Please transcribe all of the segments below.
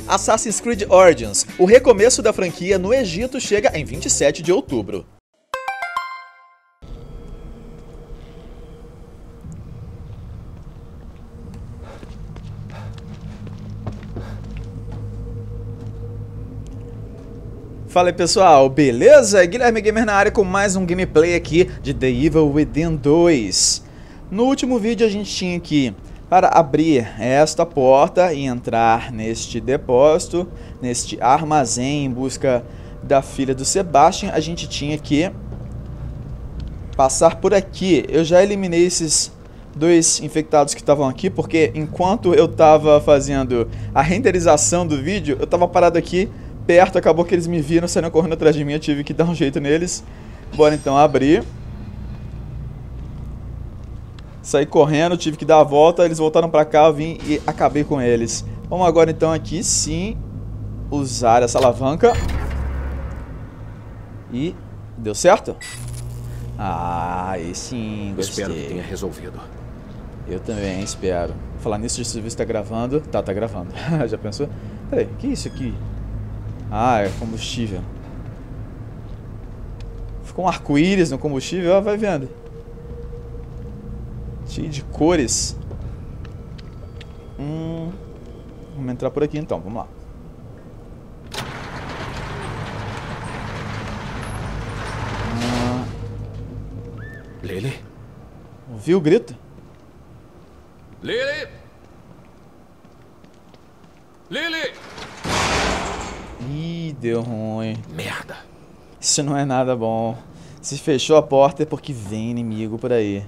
Assassin's Creed Origins, o recomeço da franquia no Egito, chega em 27 de outubro. Fala aí pessoal, beleza? Guilherme Gamer na área com mais um gameplay aqui de The Evil Within 2. No último vídeo a gente tinha que, para abrir esta porta e entrar neste depósito, neste armazém em busca da filha do Sebastian, a gente tinha que passar por aqui. Eu já eliminei esses dois infectados que estavam aqui, porque enquanto eu estava fazendo a renderização do vídeo, eu estava parado aqui perto, acabou que eles me viram, saíram correndo atrás de mim, eu tive que dar um jeito neles. Bora então abrir. Saí correndo, tive que dar a volta, eles voltaram pra cá, eu vim e acabei com eles. Vamos agora então aqui sim usar essa alavanca. E deu certo? Ah, aí sim, gostei. Espero que tenha resolvido. Eu também espero. Falar nisso, deixa eu ver se tá gravando. Tá gravando. Já pensou? Peraí, o que é isso aqui? Ah, é combustível. Ficou um arco-íris no combustível, ó, vai vendo. Cheio de cores. Vamos entrar por aqui então, vamos lá. Lily? Ouviu o grito? Lily! Lily! Ih, deu ruim. Merda. Isso não é nada bom. Se fechou a porta é porque vem inimigo por aí.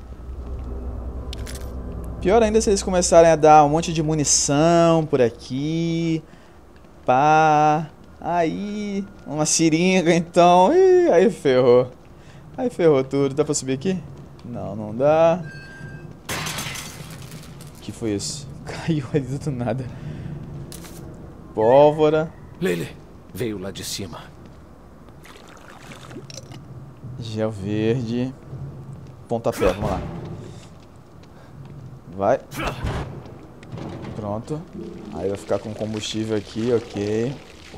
Pior ainda se eles começarem a dar um monte de munição por aqui. Pá. Aí. Uma seringa então. Ih, aí ferrou. Aí ferrou tudo. Dá pra subir aqui? Não, não dá. O que foi isso? Caiu ali do nada. Pólvora. Lily, veio lá de cima. Gel verde. Pontapé, vamos lá. Vai. Pronto. Aí vai ficar com combustível aqui, ok.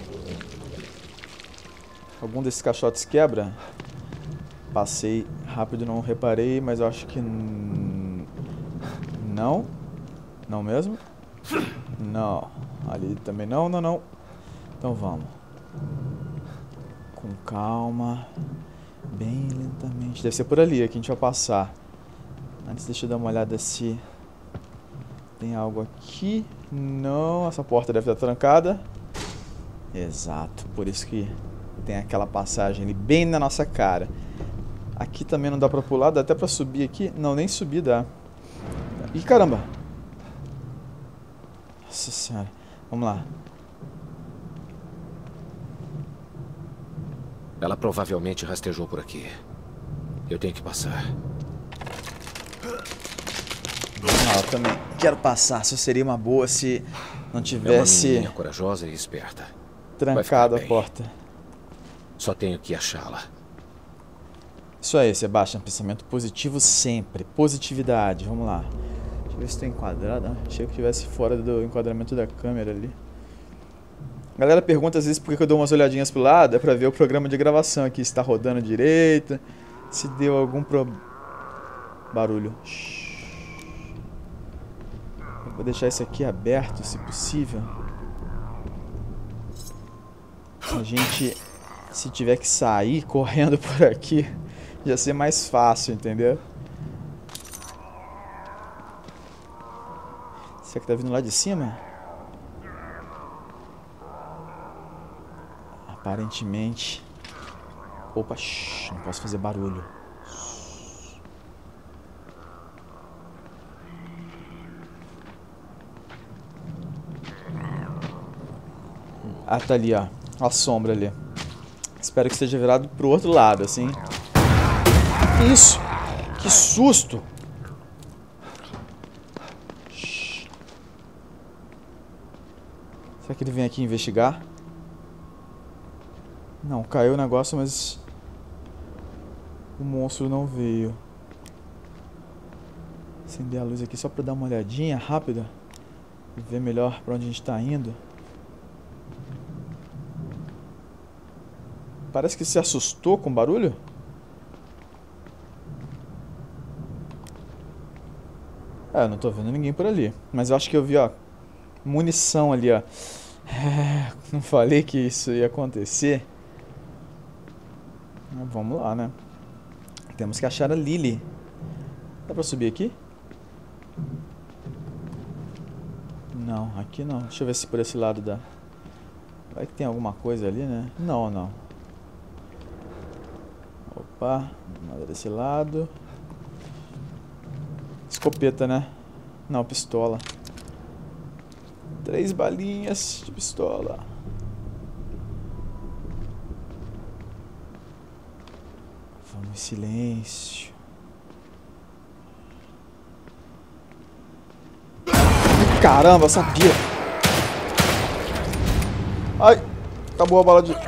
Algum desses caixotes quebra? Passei rápido, não reparei, mas eu acho que... Não. Não mesmo? Não. Ali também não, não. Então vamos. Com calma. Bem lentamente. Deve ser por ali, aqui a gente vai passar. Antes deixa eu dar uma olhada se tem algo aqui. Não, essa porta deve estar trancada. Exato, por isso que tem aquela passagem ali bem na nossa cara. Aqui também não dá pra pular, dá até pra subir aqui. Não, nem subir dá. Ih, caramba. Nossa senhora. Vamos lá. Ela provavelmente rastejou por aqui. Eu tenho que passar. Eu também quero passar. Só seria uma boa se não É uma tivesse menina corajosa e esperta. trancado a bem. porta. Só tenho que achá-la. Isso aí, Sebastian. Pensamento positivo sempre. Positividade. Vamos lá. Deixa eu ver se estou enquadrado. Achei que estivesse fora do enquadramento da câmera ali. A galera pergunta às vezes por que eu dou umas olhadinhas pro lado. É pra ver o programa de gravação aqui. Se tá rodando direito. Se deu algum barulho. Eu vou deixar isso aqui aberto, se possível. A gente, se tiver que sair correndo por aqui, já ser mais fácil, entendeu? Será que tá vindo lá de cima? Aparentemente. Opa, shh, não posso fazer barulho. Ah, tá ali, ó. A sombra ali. Espero que esteja virado pro outro lado, assim. Que isso? Que susto! Shhh. Será que ele vem aqui investigar? Não, caiu o negócio, mas o monstro não veio. Acender a luz aqui só pra dar uma olhadinha rápida e ver melhor pra onde a gente tá indo. Parece que se assustou com o barulho. É, eu não tô vendo ninguém por ali. Mas eu acho que eu vi, ó, munição ali, ó. É, não falei que isso ia acontecer. Mas vamos lá, né? Temos que achar a Lily. Dá pra subir aqui? Não, aqui não. Deixa eu ver se por esse lado dá. Vai que tem alguma coisa ali, né? Não, não. Opa, nada desse lado. Escopeta, né? Não, pistola. 3 balinhas de pistola. Vamos em silêncio. Caramba, sabia. Ai, acabou a bala de...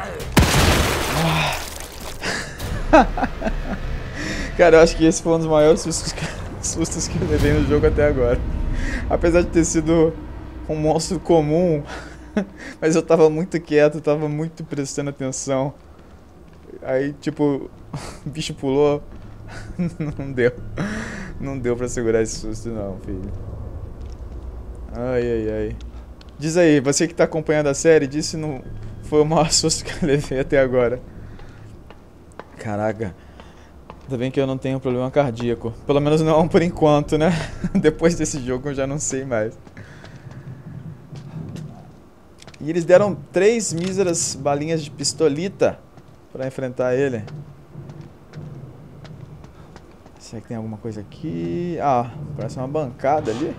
Cara, eu acho que esse foi um dos maiores sustos que eu levei no jogo até agora. Apesar de ter sido um monstro comum, mas eu tava muito quieto, tava muito prestando atenção. Aí, tipo, o bicho pulou. Não deu. Não deu pra segurar esse susto não, filho. Ai, ai, ai. Diz aí, você que tá acompanhando a série, diz se não foi o maior susto que eu levei até agora. Caraca. Ainda bem que eu não tenho problema cardíaco. Pelo menos não por enquanto, né? Depois desse jogo eu já não sei mais. E eles deram 3 míseras balinhas de pistolita pra enfrentar ele. Será que tem alguma coisa aqui? Ah, parece uma bancada ali.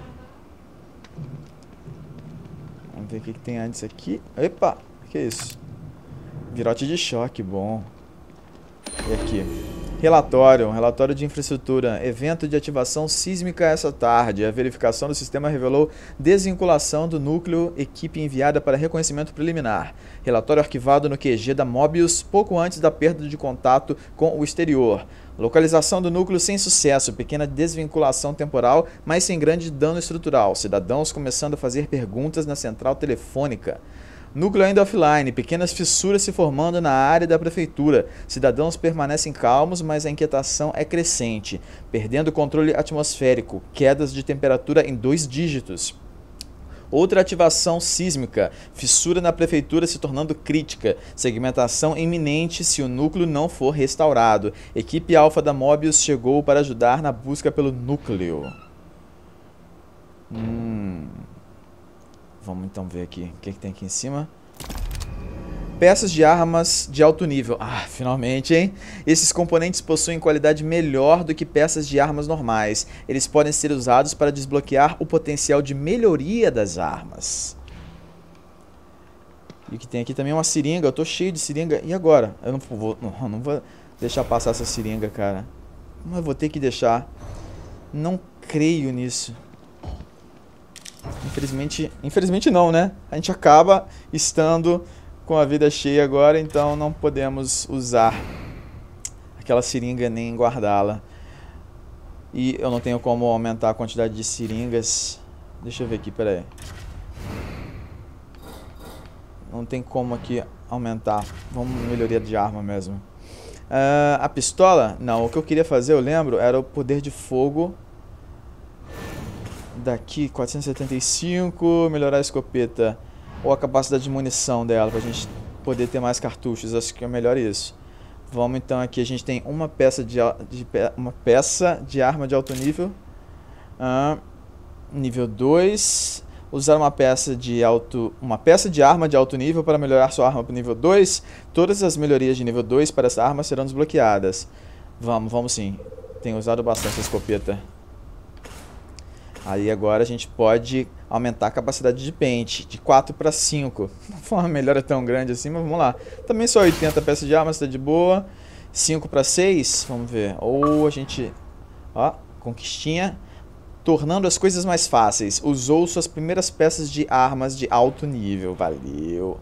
Vamos ver o que tem antes aqui. Epa, o que é isso? Virote de choque, bom. E aqui? Relatório de infraestrutura. Evento de ativação sísmica essa tarde. A verificação do sistema revelou desvinculação do núcleo, equipe enviada para reconhecimento preliminar. Relatório arquivado no QG da Mobius pouco antes da perda de contato com o exterior. Localização do núcleo sem sucesso, pequena desvinculação temporal, mas sem grande dano estrutural. Cidadãos começando a fazer perguntas na central telefônica. Núcleo ainda offline, pequenas fissuras se formando na área da prefeitura. Cidadãos permanecem calmos, mas a inquietação é crescente, perdendo o controle atmosférico, quedas de temperatura em 2 dígitos. Outra ativação sísmica, fissura na prefeitura se tornando crítica, segmentação iminente se o núcleo não for restaurado. Equipe Alpha da Mobius chegou para ajudar na busca pelo núcleo. Vamos então ver aqui. O que tem aqui em cima? Peças de armas de alto nível. Ah, finalmente, hein? Esses componentes possuem qualidade melhor do que peças de armas normais. Eles podem ser usados para desbloquear o potencial de melhoria das armas. E o que tem aqui também é uma seringa. Eu tô cheio de seringa. E agora? Eu não vou deixar passar essa seringa, cara. Mas eu vou ter que deixar. Não creio nisso. Infelizmente não, né? A gente acaba estando com a vida cheia agora, então não podemos usar aquela seringa nem guardá-la. E eu não tenho como aumentar a quantidade de seringas. Deixa eu ver aqui, peraí. Não tem como aqui aumentar. Vamos melhoria de arma mesmo. A pistola? Não, o que eu queria fazer, eu lembro, era o poder de fogo. Daqui, 475, melhorar a escopeta. Ou a capacidade de munição dela, pra gente poder ter mais cartuchos. Acho que é melhor isso. Vamos então aqui, a gente tem uma peça de arma de alto nível. Nível 2. Usar uma peça de arma de alto nível para melhorar sua arma para o nível 2. Todas as melhorias de nível 2 para essa arma serão desbloqueadas. Vamos sim. Tenho usado bastante a escopeta. Aí agora a gente pode aumentar a capacidade de pente, de 4 para 5. Não foi uma melhora tão grande assim, mas vamos lá. Também só 80 peças de arma, está de boa. 5 para 6, vamos ver. Ou a gente... Ó, conquistinha. Tornando as coisas mais fáceis. Usou suas primeiras peças de armas de alto nível. Valeu.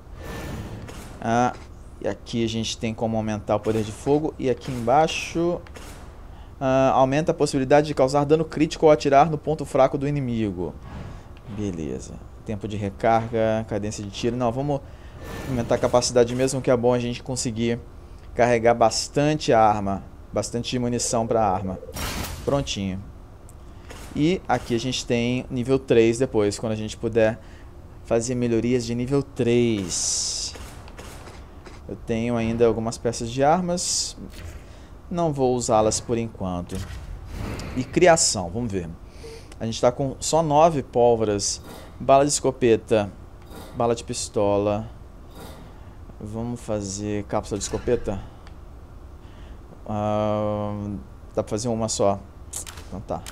E aqui a gente tem como aumentar o poder de fogo. E aqui embaixo... aumenta a possibilidade de causar dano crítico ao atirar no ponto fraco do inimigo. Beleza. Tempo de recarga, cadência de tiro. Não, vamos aumentar a capacidade mesmo, que é bom a gente conseguir carregar bastante arma, bastante munição para arma. Prontinho. E aqui a gente tem nível 3 depois, quando a gente puder fazer melhorias de nível 3. Eu tenho ainda algumas peças de armas, não vou usá-las por enquanto. E criação, vamos ver. A gente está com só 9 pólvoras, bala de escopeta, bala de pistola. Vamos fazer cápsula de escopeta? Dá pra fazer uma só. Então tá.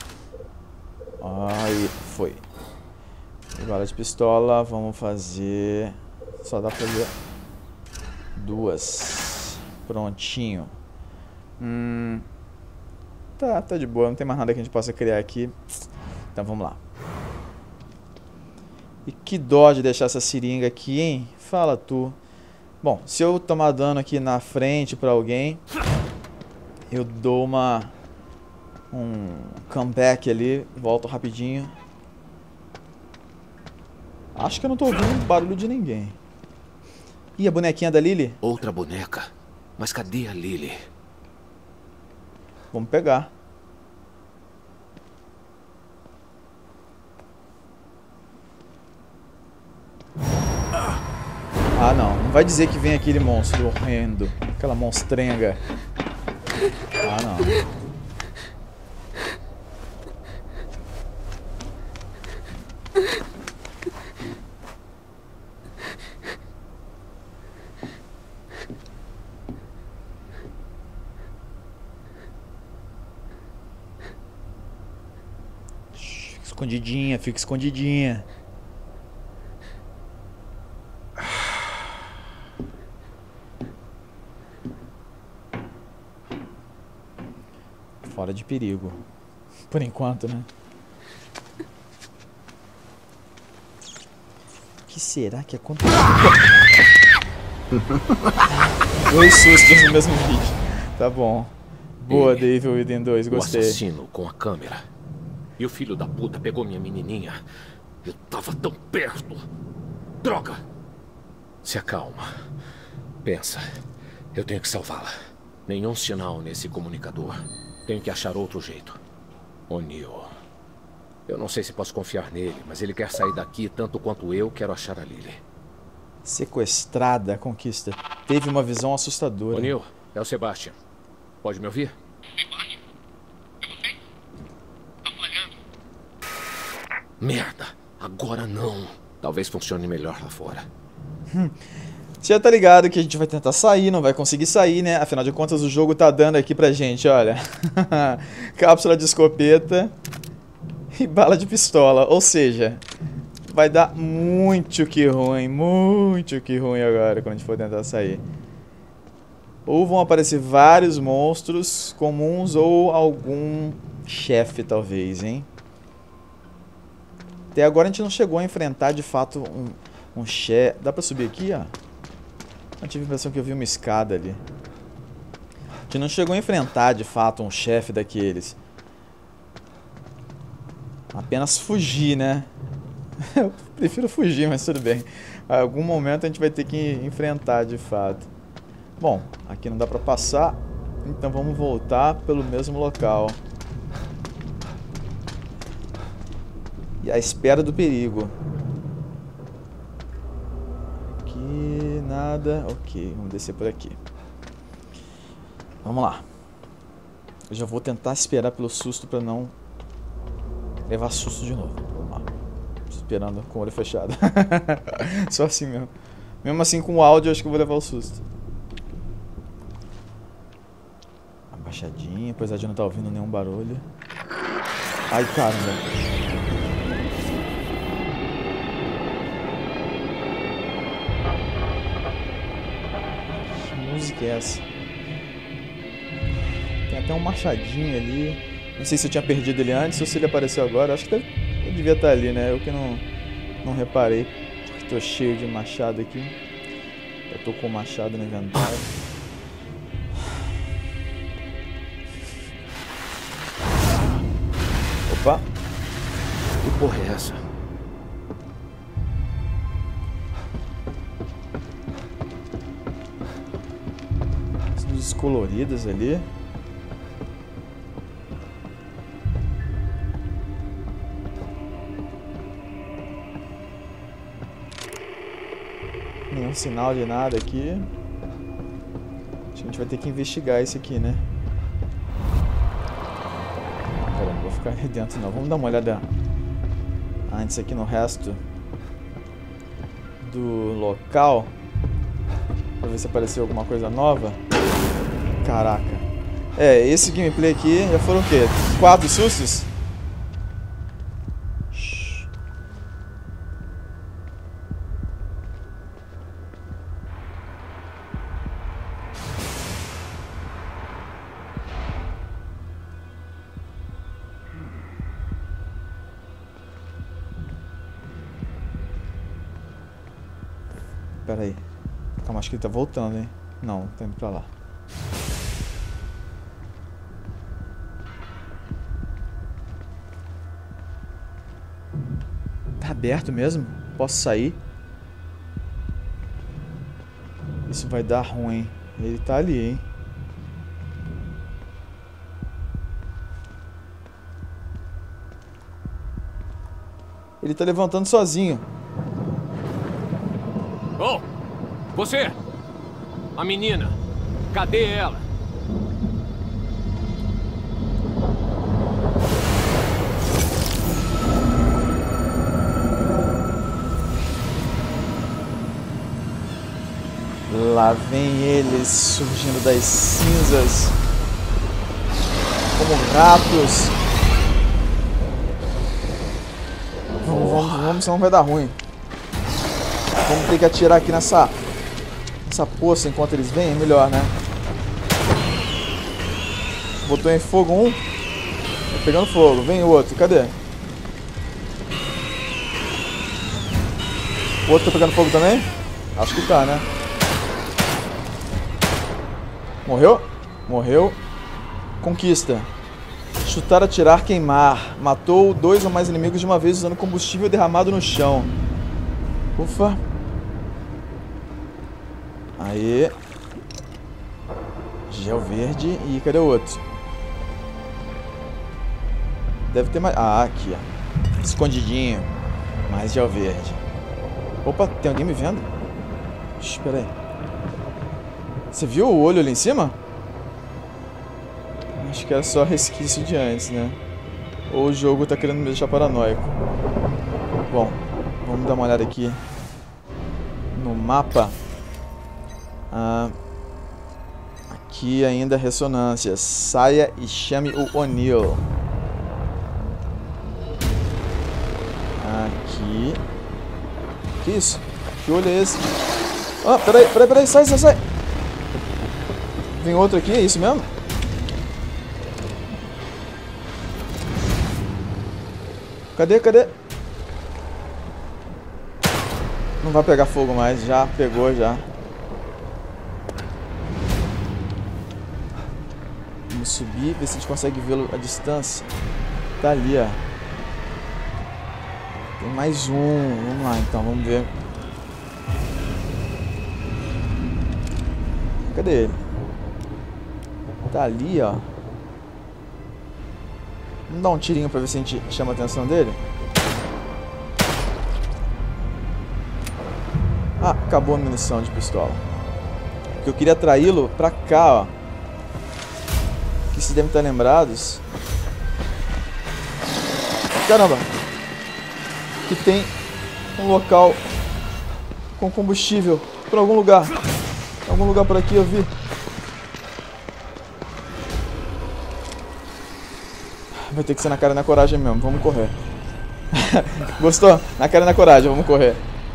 Aí, foi. Bala de pistola, vamos fazer... Só dá pra fazer 2. Prontinho. Tá de boa, não tem mais nada que a gente possa criar aqui. Então vamos lá. E que dó de deixar essa seringa aqui, hein? Fala tu. Bom, se eu tomar dano aqui na frente pra alguém, eu dou um comeback ali, volto rapidinho. Acho que eu não tô ouvindo barulho de ninguém. Ih, a bonequinha da Lily? Outra boneca? Mas cadê a Lily? Vamos pegar. Ah, não. Não vai dizer que vem aquele monstro horrendo. Aquela monstrenga. Ah, não. Fica escondidinha, fica escondidinha. Fora de perigo. Por enquanto, né? O que será que aconteceu? 2 sustos no mesmo vídeo. Tá bom. Boa, The Evil Within 2, gostei. O assassino com a câmera. E o filho da puta pegou minha menininha. Eu tava tão perto. Droga! Se acalma. Pensa. Eu tenho que salvá-la. Nenhum sinal nesse comunicador. Tenho que achar outro jeito. O'Neill. Eu não sei se posso confiar nele, mas ele quer sair daqui tanto quanto eu quero achar a Lily. Sequestrada, conquista. Teve uma visão assustadora. O'Neill, é o Sebastian. Pode me ouvir? Sebastian? Eu voltei? Tá falhando. Merda, agora não. Talvez funcione melhor lá fora. Você já tá ligado que a gente vai tentar sair, não vai conseguir sair, né? Afinal de contas, o jogo tá dando aqui pra gente, olha. Cápsula de escopeta e bala de pistola. Ou seja, vai dar muito que ruim agora quando a gente for tentar sair. Ou vão aparecer vários monstros comuns ou algum chefe, talvez, hein? Até agora a gente não chegou a enfrentar, de fato, um chefe. Dá pra subir aqui, ó? Eu tive a impressão que eu vi uma escada ali. A gente não chegou a enfrentar, de fato, um chefe daqueles. Apenas fugir, né? Eu prefiro fugir, mas tudo bem. A algum momento a gente vai ter que enfrentar, de fato. Bom, aqui não dá pra passar, então vamos voltar pelo mesmo local. E à espera do perigo. Aqui, nada. Ok, vamos descer por aqui. Vamos lá. Eu já vou tentar esperar pelo susto pra não levar susto de novo. Vamos lá. Esperando com o olho fechado. Só assim mesmo. Mesmo assim com o áudio eu acho que eu vou levar o susto. Abaixadinha, apesar de não estar ouvindo nenhum barulho. Ai, caramba. Que música é essa? Tem até um machadinho ali. Não sei se eu tinha perdido ele antes ou se ele apareceu agora. Acho que ele devia estar ali, né? Eu que não reparei. Porque tô cheio de machado aqui. Eu tô com o machado no inventário. Opa! Que porra é essa? Coisas coloridas ali. Nenhum sinal de nada aqui. Acho que a gente vai ter que investigar isso aqui, né? Pera, não vou ficar ali dentro não. Vamos dar uma olhada antes aqui no resto do local. Pra ver se apareceu alguma coisa nova. Caraca. É, esse gameplay aqui já foram o quê? 4 sustos? Pera aí. Calma, acho que ele tá voltando, hein? Não, tá indo pra lá. Tá aberto mesmo? Posso sair? Isso vai dar ruim. Ele tá ali, hein? Ele tá levantando sozinho. Oh! Você! A menina! Cadê ela? Lá vem eles surgindo das cinzas como ratos. Vamos, senão vai dar ruim. Vamos ter que atirar aqui nessa poça enquanto eles vêm, é melhor, né? Botou em fogo um. Tá pegando fogo. Vem o outro. Cadê? O outro tá pegando fogo também? Acho que tá, né? Morreu? Morreu. Conquista. Chutar, atirar, queimar. Matou 2 ou mais inimigos de uma vez usando combustível derramado no chão. Ufa. Aí. Gel verde. E cadê o outro? Deve ter mais... Ah, aqui, ó. Escondidinho. Mais gel verde. Opa, tem alguém me vendo? Espera aí. Você viu o olho ali em cima? Acho que era só resquício de antes, né? Ou o jogo tá querendo me deixar paranoico. Bom, vamos dar uma olhada aqui no mapa. Aqui ainda ressonâncias. Saia e chame o O'Neill. Aqui. Que isso? Que olho é esse? Ah, peraí, sai. Tem outro aqui, é isso mesmo? Cadê? Não vai pegar fogo mais, já pegou já. Vamos subir, ver se a gente consegue vê-lo à distância. Tá ali, ó. Tem mais um. Vamos lá então, vamos ver. Cadê ele? Tá ali, ó. Vamos dar um tirinho pra ver se a gente chama a atenção dele. Ah, acabou a munição de pistola. Porque eu queria atraí-lo pra cá, ó. Que vocês devem estar lembrados. Caramba! Que tem um local com combustível por algum lugar. Algum lugar por aqui eu vi. Vai ter que ser na cara e na coragem mesmo. Vamos correr. Gostou? Na cara e na coragem. Vamos correr.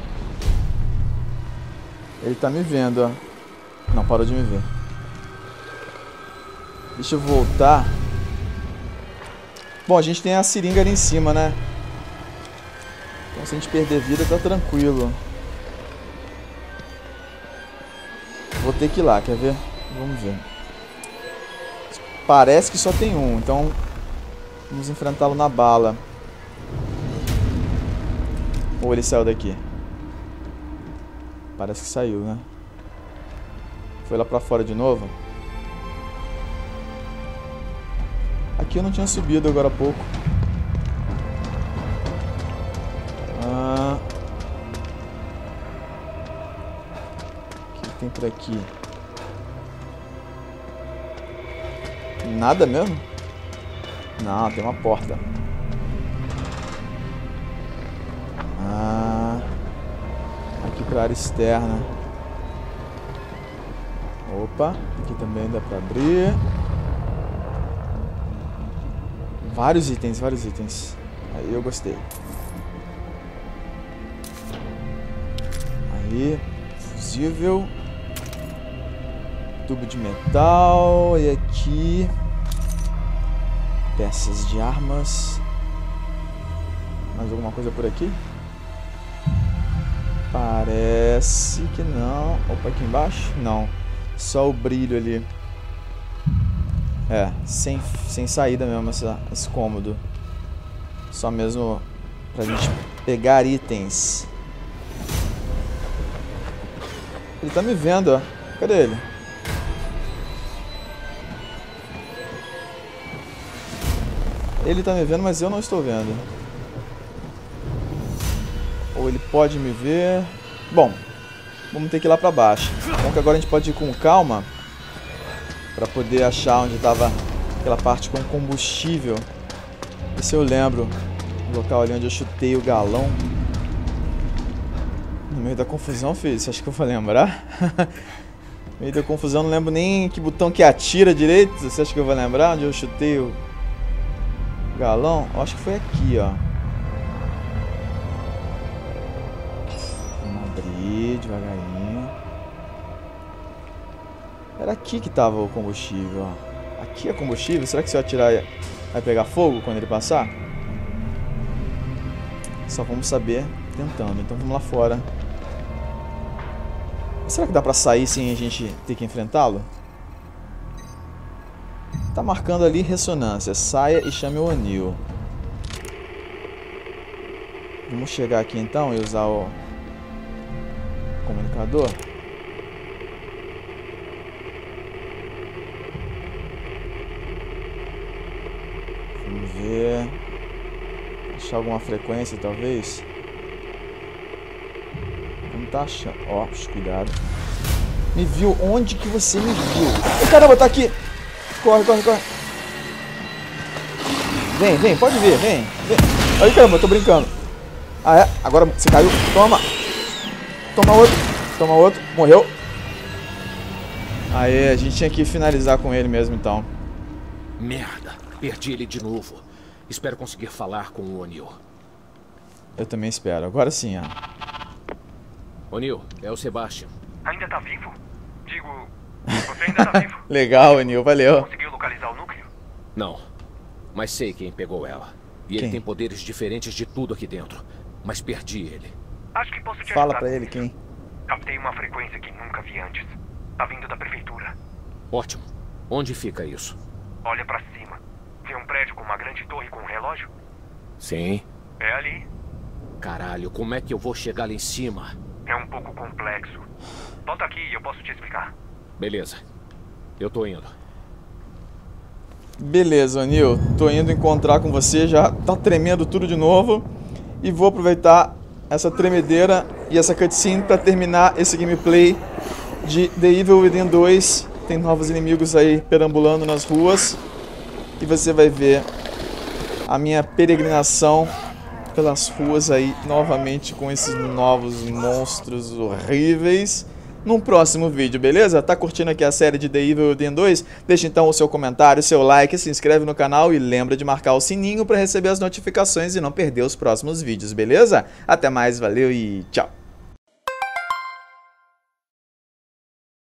Ele tá me vendo, ó. Não, parou de me ver. Deixa eu voltar. Bom, a gente tem a seringa ali em cima, né? Então se a gente perder vida, tá tranquilo. Vou ter que ir lá, quer ver? Vamos ver. Parece que só tem um, então vamos enfrentá-lo na bala. Ou ele saiu daqui? Parece que saiu, né? Foi lá pra fora de novo? Aqui eu não tinha subido agora há pouco. O que tem por aqui? Nada mesmo? Não, tem uma porta. Aqui pra área externa. Opa, aqui também dá pra abrir. Vários itens, vários itens. Aí eu gostei. Aí, fusível. Tubo de metal. E aqui peças de armas. Mais alguma coisa por aqui? Parece que não. Opa, aqui embaixo? Não. Só o brilho ali. É, sem saída mesmo esse cômodo. Só mesmo pra gente pegar itens. Ele tá me vendo, ó. Cadê ele? Ele tá me vendo, mas eu não estou vendo. Ou ele pode me ver. Bom, vamos ter que ir lá pra baixo. Bom que agora a gente pode ir com calma pra poder achar onde tava aquela parte com combustível. Esse eu lembro. O local ali onde eu chutei o galão. No meio da confusão, filho. Você acha que eu vou lembrar? No meio da confusão, não lembro nem que botão que atira direito. Você acha que eu vou lembrar onde eu chutei o galão? Eu acho que foi aqui, ó. Vamos abrir devagarinho. Era aqui que tava o combustível, ó. Aqui é combustível? Será que se eu atirar vai pegar fogo quando ele passar? Só vamos saber tentando. Então vamos lá fora. Será que dá pra sair sem a gente ter que enfrentá-lo? Tá marcando ali ressonância. Saia e chame o O'Neill. Vamos chegar aqui então e usar o comunicador. Vamos ver. Achar alguma frequência talvez. Não tá achando. Ó, cuidado. Me viu? Onde que você me viu? Oh, caramba, tá aqui! Corre, corre, corre. Vem, vem, pode vir, vem. Aí, caramba, eu tô brincando. Ah, é? Agora você caiu. Toma. Toma outro. Toma outro. Morreu. Aí, a gente tinha que finalizar com ele mesmo, então. Merda. Perdi ele de novo. Espero conseguir falar com o O'Neill. Eu também espero. Agora sim, ó. O'Neill, é o Sebastian. Ainda tá vivo? Digo, você ainda tá vivo? Legal, O'Neill, valeu. Conseguiu localizar o núcleo? Não, mas sei quem pegou ela. E ele tem poderes diferentes de tudo aqui dentro. Mas perdi ele. Acho que posso te Fala ajudar pra com ele isso. quem. Captei uma frequência que nunca vi antes. Tá vindo da prefeitura. Ótimo. Onde fica isso? Olha pra cima. Vê um prédio com uma grande torre com um relógio? Sim. É ali. Caralho, como é que eu vou chegar lá em cima? É um pouco complexo. Volta aqui e eu posso te explicar. Beleza. Eu tô indo. Beleza, O'Neill. Tô indo encontrar com você. Já tá tremendo tudo de novo. E vou aproveitar essa tremedeira e essa cutscene pra terminar esse gameplay de The Evil Within 2. Tem novos inimigos aí perambulando nas ruas. E você vai ver a minha peregrinação pelas ruas aí novamente com esses novos monstros horríveis num próximo vídeo, beleza? Tá curtindo aqui a série de The Evil Within 2? Deixa então o seu comentário, seu like, se inscreve no canal e lembra de marcar o sininho para receber as notificações e não perder os próximos vídeos, beleza? Até mais, valeu e tchau!